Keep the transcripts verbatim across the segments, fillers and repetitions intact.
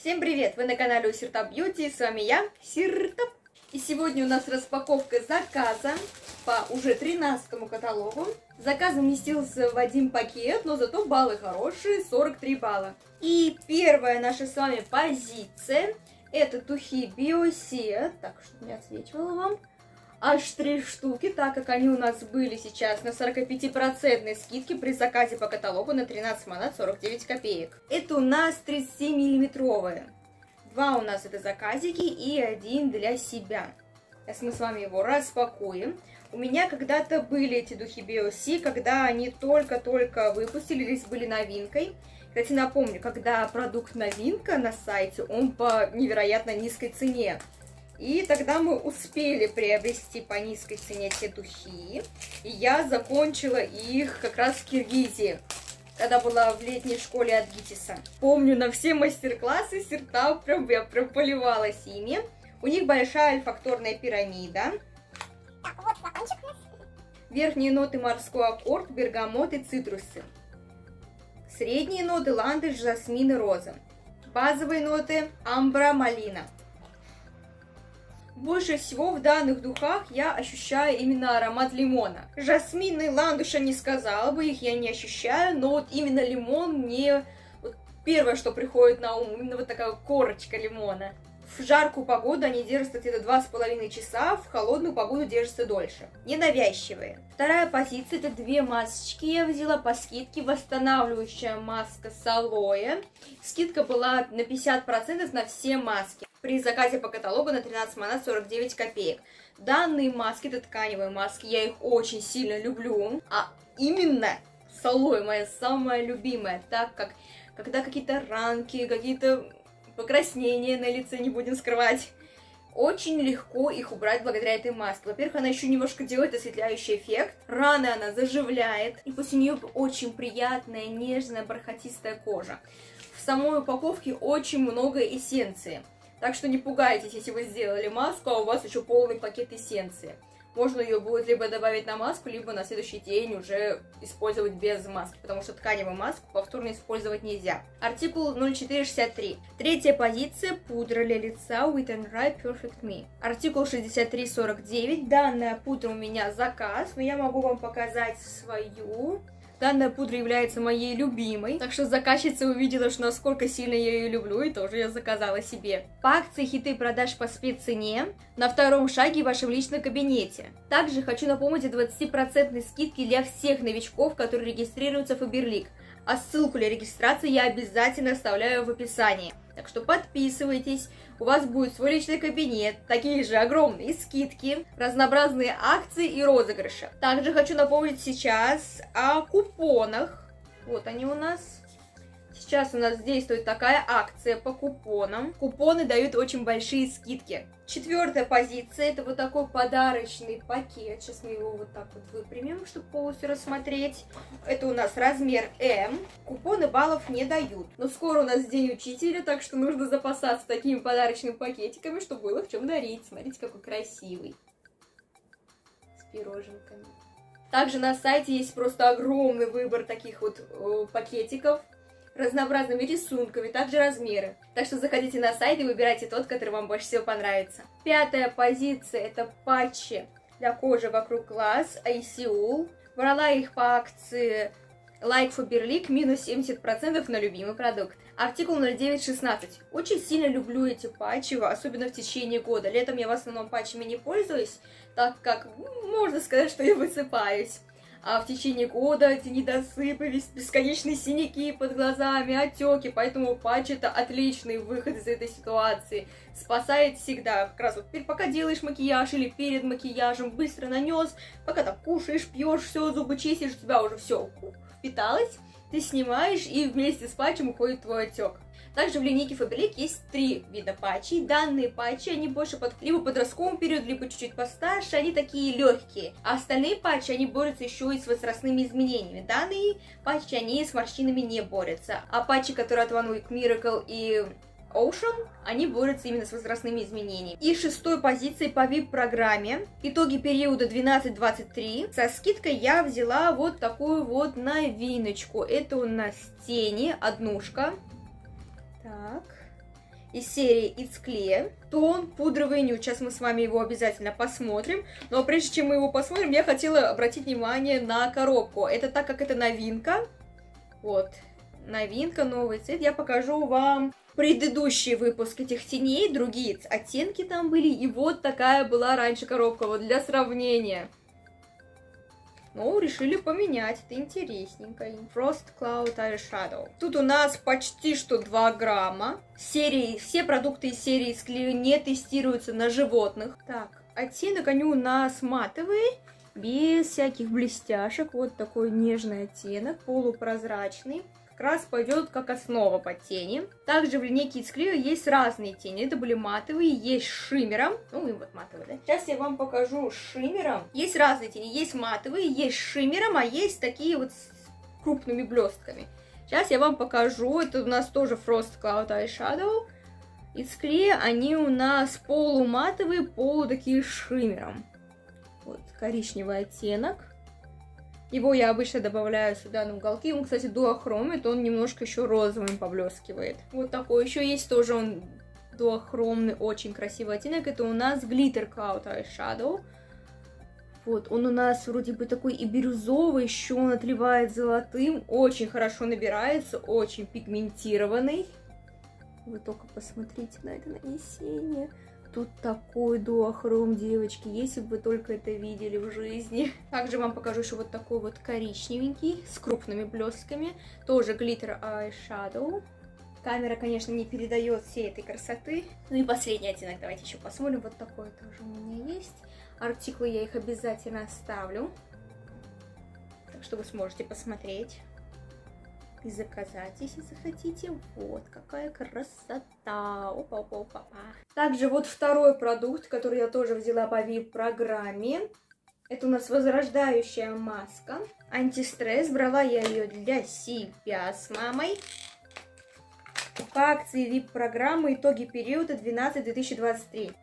Всем привет! Вы на канале у Сиртап Бьюти, с вами я, Сиртап. И сегодня у нас распаковка заказа по уже тринадцатому каталогу. Заказ уместился в один пакет, но зато баллы хорошие, сорок три балла. И первая наша с вами позиция, это духи Биосия, так, чтобы не отсвечивала вам. Аж три штуки, так как они у нас были сейчас на сорокапятипроцентной скидке при заказе по каталогу на тринадцать монат сорок девять копеек. Это у нас тридцать семь миллиметровые. Два у нас это заказики и один для себя. Сейчас мы с вами его распакуем. У меня когда-то были эти духи Биоси, когда они только-только выпустились, были новинкой. Кстати, напомню, когда продукт новинка на сайте, он по невероятно низкой цене. И тогда мы успели приобрести по низкой цене те духи. И я закончила их как раз в Киргизии, когда была в летней школе от Гитиса. Помню, на все мастер-классы Сиртап прям, я прям поливалась ими. У них большая альфакторная пирамида. Так, вот флакончик у нас. Верхние ноты морской аккорд, бергамот и цитрусы. Средние ноты ландыш, жасмин и роза. Базовые ноты амбра, малина. Больше всего в данных духах я ощущаю именно аромат лимона. Жасмин и ландыша не сказала бы, их я не ощущаю, но вот именно лимон мне... Вот первое, что приходит на ум, именно вот такая корочка лимона. В жаркую погоду они держатся где-то два с половиной часа, в холодную погоду держатся дольше. Ненавязчивые. Вторая позиция, это две масочки я взяла по скидке. Восстанавливающая маска с алоэ. Скидка была на пятьдесят процентов на все маски. При заказе по каталогу на тринадцать монат сорок девять копеек. Данные маски, это тканевые маски, я их очень сильно люблю. А именно с алоэ моя самая любимая, так как когда какие-то ранки, какие-то покраснения на лице, не будем скрывать, очень легко их убрать благодаря этой маске. Во-первых, она еще немножко делает осветляющий эффект. Раны она заживляет. И после нее очень приятная, нежная, бархатистая кожа. В самой упаковке очень много эссенции. Так что не пугайтесь, если вы сделали маску, а у вас еще полный пакет эссенции. Можно ее будет либо добавить на маску, либо на следующий день уже использовать без маски, потому что тканевую маску повторно использовать нельзя. Артикул ноль четыре шестьдесят три. Третья позиция, пудра для лица Wet n Dry Perfect Me. Артикул шестьдесят три сорок девять. Данная пудра у меня заказ, но я могу вам показать свою. Данная пудра является моей любимой, так что заказчица увидела, что насколько сильно я ее люблю, и тоже я заказала себе. По акции хиты продаж по спеццене на втором шаге в вашем личном кабинете. Также хочу напомнить о двадцатипроцентной скидке для всех новичков, которые регистрируются в Faberlic. А ссылку для регистрации я обязательно оставляю в описании. Так что подписывайтесь, у вас будет свой личный кабинет, такие же огромные скидки, разнообразные акции и розыгрыши. Также хочу напомнить сейчас о купонах. Вот они у нас. Сейчас у нас действует такая акция по купонам. Купоны дают очень большие скидки. Четвертая позиция, это вот такой подарочный пакет. Сейчас мы его вот так вот выпрямим, чтобы полностью рассмотреть. Это у нас размер эм. Купоны баллов не дают. Но скоро у нас День учителя, так что нужно запасаться такими подарочными пакетиками, чтобы было в чем дарить. Смотрите, какой красивый. С пироженками. Также на сайте есть просто огромный выбор таких вот э, пакетиков. Разнообразными рисунками, также размеры. Так что заходите на сайт и выбирайте тот, который вам больше всего понравится. Пятая позиция, это патчи для кожи вокруг глаз Айсиул. Брала их по акции Like Faberlic, минус семьдесят процентов на любимый продукт. Артикул ноль девять шестнадцать. Очень сильно люблю эти патчи, особенно в течение года. Летом я в основном патчами не пользуюсь, так как можно сказать, что я высыпаюсь. А в течение года эти недосыпы, бесконечные синяки под глазами, отеки, поэтому патч это отличный выход из этой ситуации. Спасает всегда, как раз вот пока делаешь макияж или перед макияжем, быстро нанес, пока там кушаешь, пьешь, все, зубы чистишь, у тебя уже все впиталось, ты снимаешь и вместе с патчем уходит твой отек. Также в линейке Faberlic есть три вида патчей. Данные патчи, они больше под либо подростковым периоду, либо чуть-чуть постарше, они такие легкие. А остальные патчи, они борются еще и с возрастными изменениями. Данные патчи, они с морщинами не борются. А патчи, которые от One Week Miracle и Ocean, они борются именно с возрастными изменениями. И шестой позиции по ви ай пи-программе. Итоги периода двенадцать двадцать три. Со скидкой я взяла вот такую вот новиночку. Это у нас тени, однушка. Так. из серии It's Clear. Тон пудровый нюд. Сейчас мы с вами его обязательно посмотрим. Но прежде чем мы его посмотрим, я хотела обратить внимание на коробку. Это так как это новинка. Вот, новинка, новый цвет. Я покажу вам предыдущий выпуск этих теней. Другие оттенки там были. И вот такая была раньше коробка. Вот для сравнения. Ну, решили поменять, это интересненько. Frost Cloud Eyeshadow. Тут у нас почти что два грамма. Серии, все продукты из серии Clear не тестируются на животных. Так, оттенок они у нас матовые, без всяких блестяшек. Вот такой нежный оттенок, полупрозрачный. Как раз пойдет как основа под тени. Также в линейке It's Clear есть разные тени. Это были матовые, есть с шиммером. Ну и вот матовые, да? Сейчас я вам покажу с шиммером. Есть разные тени. Есть матовые, есть с шиммером, а есть такие вот с крупными блестками. Сейчас я вам покажу. Это у нас тоже Frost Cloud Eyeshadow. It's Clear. Они у нас полуматовые, полу такие с шиммером. Вот коричневый оттенок. Его я обычно добавляю сюда на уголки. Он, кстати, дуохромит, он немножко еще розовым поблескивает. Вот такой еще есть, тоже он дуохромный, очень красивый оттенок. Это у нас Glitter Cloud Eyeshadow. Вот, он у нас вроде бы такой и бирюзовый, еще он отливает золотым. Очень хорошо набирается, очень пигментированный. Вы только посмотрите на это нанесение. Тут такой дуохром, девочки, если бы вы только это видели в жизни. Также вам покажу еще вот такой вот коричневенький, с крупными блестками. Тоже Glitter Eyeshadow. Камера, конечно, не передает всей этой красоты. Ну и последний оттенок, давайте еще посмотрим. Вот такой тоже у меня есть. Артикулы я их обязательно оставлю. Так что вы сможете посмотреть. И заказать, если захотите. Вот какая красота. Опа, опа, опа. Также вот второй продукт, который я тоже взяла по ви ай пи-программе. Это у нас возрождающая маска. Антистресс. Брала я ее для себя с мамой. По акции ви ай пи-программы итоги периода двенадцатое две тысячи двадцать три.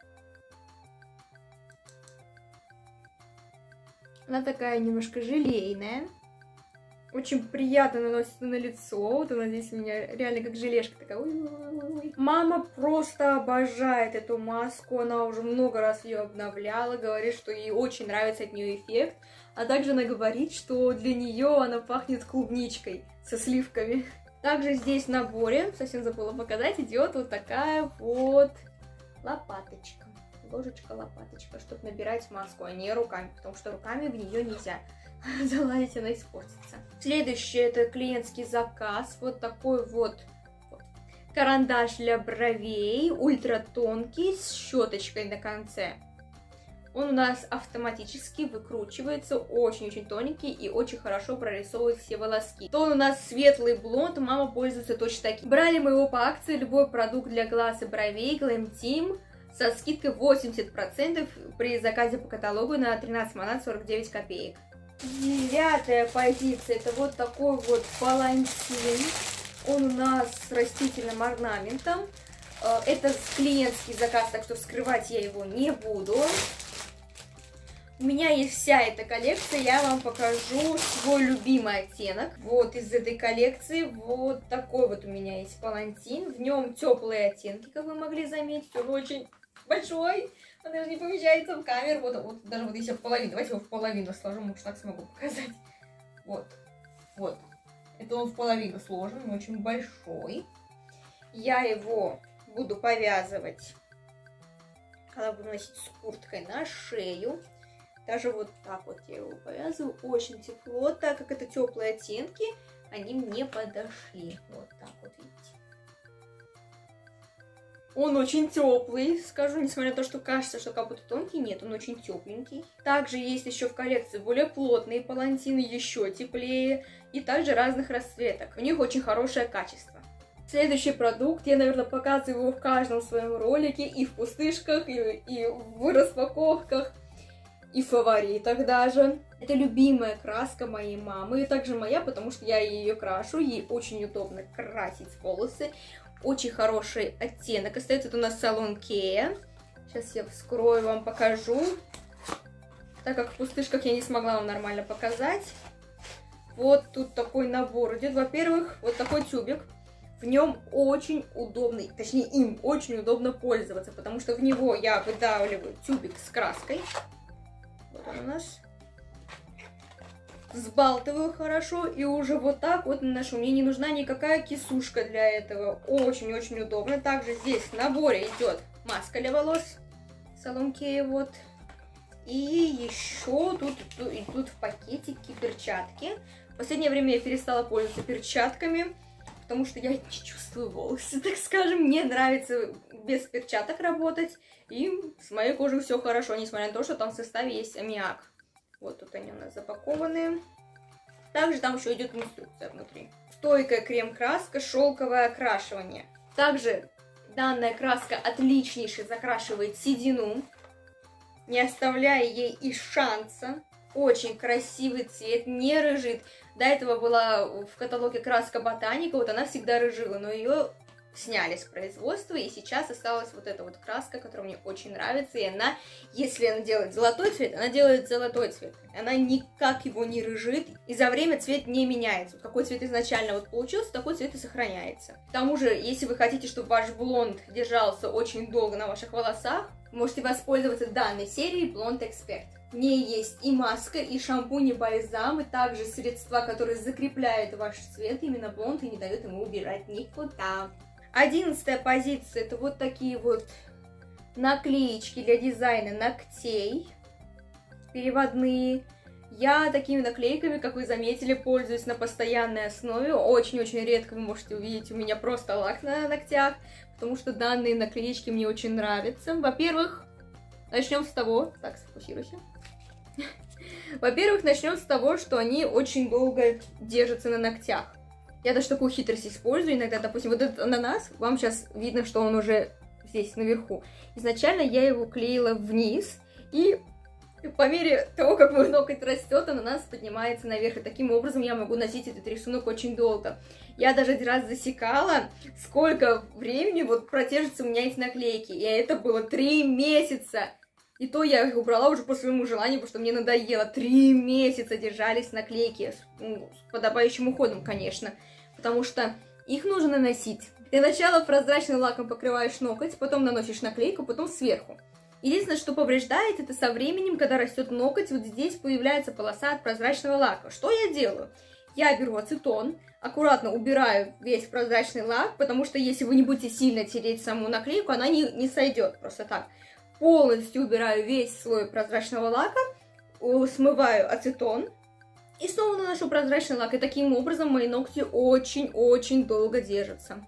Она такая немножко желейная. Очень приятно наносится на лицо. Вот она здесь у меня реально как желешка такая. Ой-ой-ой. Мама просто обожает эту маску. Она уже много раз ее обновляла. Говорит, что ей очень нравится от нее эффект. А также она говорит, что для нее она пахнет клубничкой со сливками. Также здесь в наборе, совсем забыла показать, идет вот такая вот лопаточка. Ложечка-лопаточка, чтобы набирать маску, а не руками. Потому что руками в нее нельзя. Залазить, она испортится. Следующий это клиентский заказ. Вот такой вот, вот карандаш для бровей. Ультра тонкий с щеточкой на конце. Он у нас автоматически выкручивается. Очень-очень тоненький и очень хорошо прорисовывает все волоски. То он у нас светлый блонд. Мама пользуется точно таким. Брали мы его по акции. Любой продукт для глаз и бровей. Glam Team. Со скидкой восемьдесят процентов при заказе по каталогу на тринадцать монат сорок девять копеек. Девятая позиция, это вот такой вот палантин. Он у нас с растительным орнаментом. Это клиентский заказ, так что вскрывать я его не буду. У меня есть вся эта коллекция, я вам покажу свой любимый оттенок. Вот из этой коллекции вот такой вот у меня есть палантин. В нем теплые оттенки, как вы могли заметить, он очень большой. Он даже не помещается в камеру. Вот, вот даже вот если в половину. Давайте его в половину сложим, может так смогу показать. Вот. Вот. Это он в половину сложен, он очень большой. Я его буду повязывать, когда буду носить с курткой, на шею. Даже вот так вот я его повязываю. Очень тепло, так как это теплые оттенки, они мне подошли. Вот так вот, видите. Он очень теплый, скажу, несмотря на то, что кажется, что как будто тонкий, нет, он очень тепленький. Также есть еще в коллекции более плотные палантины, еще теплее, и также разных расцветок. У них очень хорошее качество. Следующий продукт, я, наверное, показываю его в каждом своем ролике, и в пустышках, и, и в распаковках, и в фаворитах даже. Это любимая краска моей мамы, и также моя, потому что я ее крашу, ей очень удобно красить волосы. Очень хороший оттенок. Остается это у нас салон Кея. Сейчас я вскрою, вам покажу. Так как в пустышках я не смогла вам нормально показать. Вот тут такой набор идет. Во-первых, вот такой тюбик. В нем очень удобный, точнее им очень удобно пользоваться, потому что в него я выдавливаю тюбик с краской. Вот он у нас. Взбалтываю хорошо и уже вот так вот наношу. Мне не нужна никакая кисушка для этого. Очень-очень удобно. Также здесь в наборе идет маска для волос. Салонкея вот. И еще тут идут в пакетике перчатки. В последнее время я перестала пользоваться перчатками, потому что я не чувствую волосы, так скажем. Мне нравится без перчаток работать. И с моей кожей все хорошо, несмотря на то, что там в составе есть аммиак. Вот тут они у нас запакованы. Также там еще идет инструкция внутри. Стойкая крем-краска, шелковое окрашивание. Также данная краска отличнейше закрашивает седину, не оставляя ей и шанса. Очень красивый цвет, не рыжит. До этого была в каталоге краска Ботаника, вот она всегда рыжила, но ее сняли с производства, и сейчас осталась вот эта вот краска, которая мне очень нравится, и она, если она делает золотой цвет, она делает золотой цвет. Она никак его не рыжит, и за время цвет не меняется. Вот какой цвет изначально вот получился, такой цвет и сохраняется. К тому же, если вы хотите, чтобы ваш блонд держался очень долго на ваших волосах, можете воспользоваться данной серией Blond Expert. В ней есть и маска, и шампунь, и бальзам, и также средства, которые закрепляют ваш цвет, именно блонд, и не дают ему убирать никуда. Одиннадцатая позиция, это вот такие вот наклеечки для дизайна ногтей, переводные. Я такими наклейками, как вы заметили, пользуюсь на постоянной основе. Очень-очень редко вы можете увидеть у меня просто лак на ногтях, потому что данные наклеечки мне очень нравятся. Во-первых, начнем с того... Так, сфокусируйся. Во-первых, начнем с того, что они очень долго держатся на ногтях. Я даже такую хитрость использую. Иногда, допустим, вот этот ананас, вам сейчас видно, что он уже здесь наверху. Изначально я его клеила вниз, и по мере того, как мой ноготь растет, ананас поднимается наверх. И таким образом я могу носить этот рисунок очень долго. Я даже один раз засекала, сколько времени вот продержится у меня эти наклейки. И это было три месяца. И то я их убрала уже по своему желанию, потому что мне надоело. Три месяца держались наклейки. Ну, с подобающим уходом, конечно. Потому что их нужно наносить. Для начала прозрачным лаком покрываешь ноготь, потом наносишь наклейку, потом сверху. Единственное, что повреждает, это со временем, когда растет ноготь, вот здесь появляется полоса от прозрачного лака. Что я делаю? Я беру ацетон, аккуратно убираю весь прозрачный лак, потому что если вы не будете сильно тереть саму наклейку, она не, не сойдет просто так. Полностью убираю весь слой прозрачного лака, смываю ацетон и снова наношу прозрачный лак. И таким образом мои ногти очень-очень долго держатся.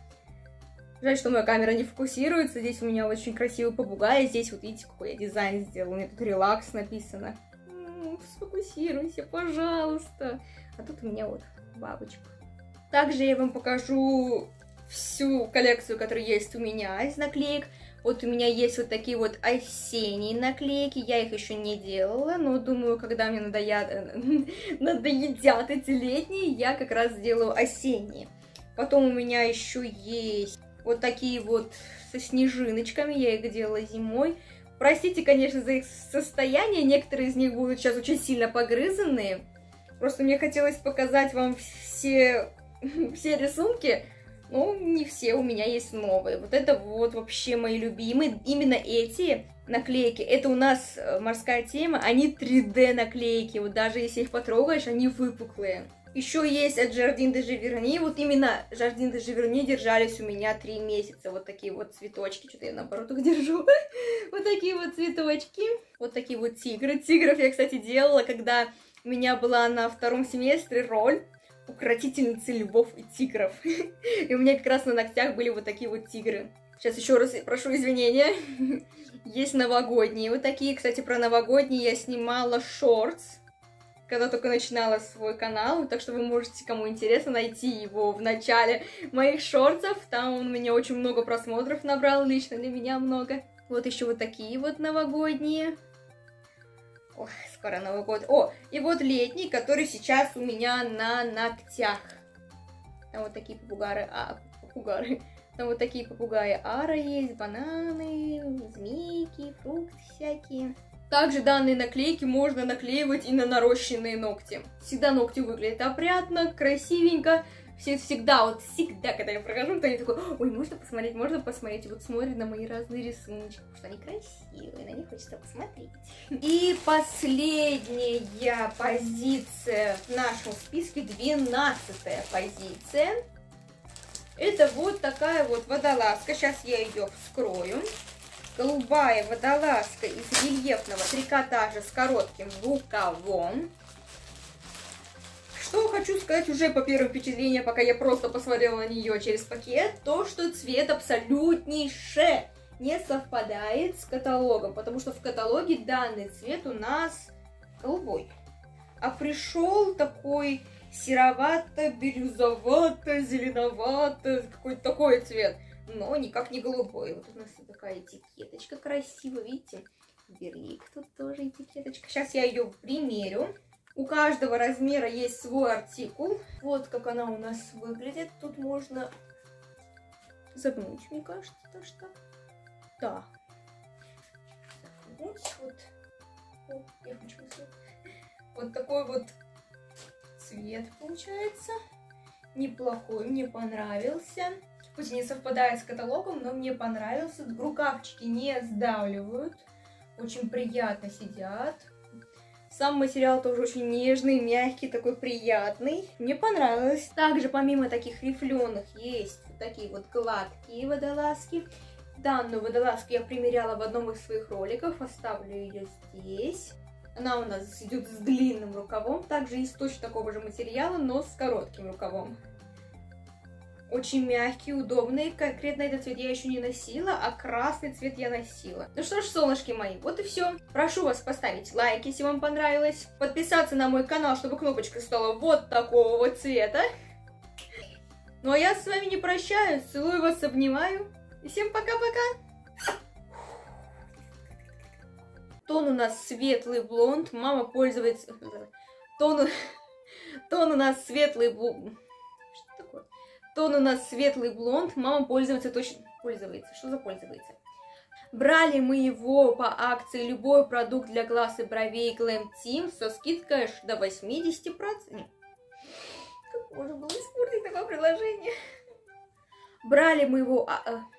Жаль, что моя камера не фокусируется. Здесь у меня очень красивый попугай. Здесь вот видите, какой я дизайн сделала. У меня тут релакс написано. М-м, сфокусируйся, пожалуйста. А тут у меня вот бабочка. Также я вам покажу всю коллекцию, которая есть у меня из наклеек. Вот у меня есть вот такие вот осенние наклейки. Я их еще не делала, но думаю, когда мне надоят, надоедят эти летние, я как раз сделаю осенние. Потом у меня еще есть вот такие вот со снежиночками. Я их делала зимой. Простите, конечно, за их состояние. Некоторые из них будут сейчас очень сильно погрызанные. Просто мне хотелось показать вам все, все рисунки. Ну, не все, у меня есть новые. Вот это вот вообще мои любимые. Именно эти наклейки, это у нас морская тема, они три дэ наклейки. Вот даже если их потрогаешь, они выпуклые. Еще есть от Jardin de Giverny. Вот именно Jardin de Giverny держались у меня три месяца. Вот такие вот цветочки. Что-то я наоборот их держу. Вот такие вот цветочки. Вот такие вот тигры. Тигров я, кстати, делала, когда у меня была на втором семестре роль укротительницы львов и тигров. И у меня как раз на ногтях были вот такие вот тигры. Сейчас еще раз прошу извинения. Есть новогодние. Вот такие, кстати, про новогодние я снимала шортс, когда только начинала свой канал. Так что вы можете, кому интересно, найти его в начале моих шортсов. Там он у меня очень много просмотров набрал, лично для меня много. Вот еще вот такие вот новогодние. Ой, скоро Новый год. О, и вот летний, который сейчас у меня на ногтях. Там вот такие попугары. А, попугары. Там вот такие попугаи ара есть, бананы, змейки, фрукты всякие. Также данные наклейки можно наклеивать и на нарощенные ногти. Всегда ногти выглядят опрятно, красивенько. все всегда, вот всегда, когда я прохожу, кто-нибудь такой, ой, можно посмотреть, можно посмотреть, и вот смотрит на мои разные рисунки, потому что они красивые, на них хочется посмотреть. И последняя позиция в нашем списке, двенадцатая позиция. Это вот такая вот водолазка, сейчас я ее вскрою. Голубая водолазка из рельефного трикотажа с коротким рукавом. Что хочу сказать уже по первым впечатлениям, пока я просто посмотрела на нее через пакет, то, что цвет абсолютнейше не совпадает с каталогом, потому что в каталоге данный цвет у нас голубой, а пришел такой серовато-бирюзовато, зеленовато, какой-то такой цвет, но никак не голубой. Вот у нас такая этикеточка красивая, видите, берлик, тут тоже этикеточка. Сейчас я ее примерю. У каждого размера есть свой артикул. Вот как она у нас выглядит. Тут можно загнуть, мне кажется, то что. Да. Загнуть. Вот. О, я хочу посмотреть. Вот такой вот цвет получается. Неплохой, мне понравился. Пусть не совпадает с каталогом, но мне понравился. Рукавчики не сдавливают. Очень приятно сидят. Сам материал тоже очень нежный, мягкий, такой приятный. Мне понравилось. Также помимо таких рифленых есть вот такие вот гладкие водолазки. Данную водолазку я примеряла в одном из своих роликов. Оставлю ее здесь. Она у нас идет с длинным рукавом. Также из точно такого же материала, но с коротким рукавом. Очень мягкий, удобный. Конкретно этот цвет я еще не носила, а красный цвет я носила. Ну что ж, солнышки мои, вот и все. Прошу вас поставить лайк, если вам понравилось. Подписаться на мой канал, чтобы кнопочка стала вот такого вот цвета. Ну а я с вами не прощаюсь. Целую вас, обнимаю. И всем пока-пока. Тон у нас светлый блонд. Мама пользуется... Тон, Тон у нас светлый блонд. Что такое? Тон у нас светлый блонд, мама пользуется точно... Пользуется, что за пользуется? Брали мы его по акции любой продукт для глаз и бровей Glam Team со скидкой аж до восьмидесяти процентов. Как можно было испортить такое предложение? Брали мы его... А, а...